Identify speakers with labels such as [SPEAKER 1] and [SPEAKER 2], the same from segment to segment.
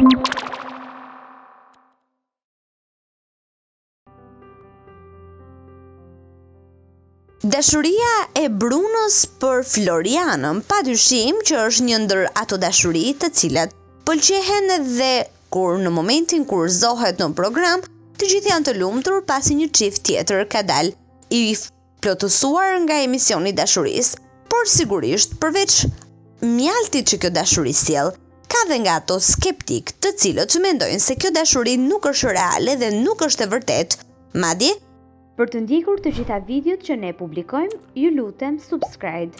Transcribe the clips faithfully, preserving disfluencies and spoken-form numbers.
[SPEAKER 1] Dashuria e Brunos për Florianën, padyshim që është një ndër ato dashuri të cilat pëlqehen dhe kur në momentin kur zohet në program, të gjithë janë të lumtur pasi një çift tjetër ka dalë i plotësuar nga emisioni i dashurisë. Por sigurisht, përveç mjaltit që kjo dashuri sjell, ka dhe nga ato skeptik, të cilët mendojnë se kjo dashuri nuk është reale dhe nuk është e vërtetë. Madje,
[SPEAKER 2] për të ndjekur të gjitha videot që ne publikojmë, ju lutem subscribe.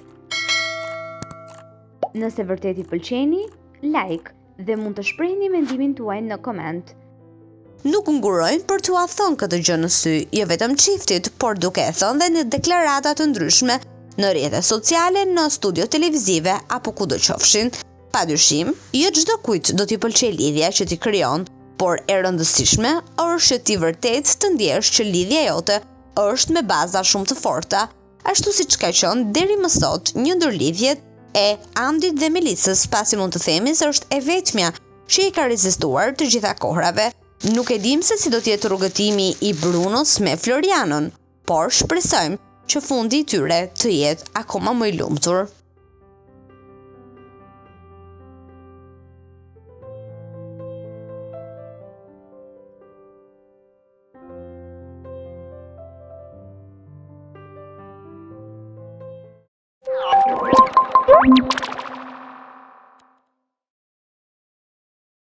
[SPEAKER 2] Nëse vërtet i pëlqeni, like dhe mund të shprehni mendimin tuaj në koment.
[SPEAKER 1] Nuk ngurojnë për t'u thënë këtë gjë në sy, jo vetëm çiftit, por duke e thënë dhe në deklarata të ndryshme në rrjetet sociale, në studio televizive apo kudo qofshin. Padyshim, jo çdo kujt do t'i pëlqejë lidhja që ti krijon, por e rëndësishme është që ti vërtet të ndjesh që lidhja jote është me baza shumë të forta, ashtu siç ka qenë deri më sot një ndër lidhjet e Andit dhe Melisës, pasi mund të themi se është e vetmja që i ka rezistuar të gjitha kohrave. Nuk e dim se si do të jetë rrugëtimi i Brunos me Florianën, por shpresojmë që fundi i tyre të jetë akoma më i lumtur.
[SPEAKER 3] Thank you.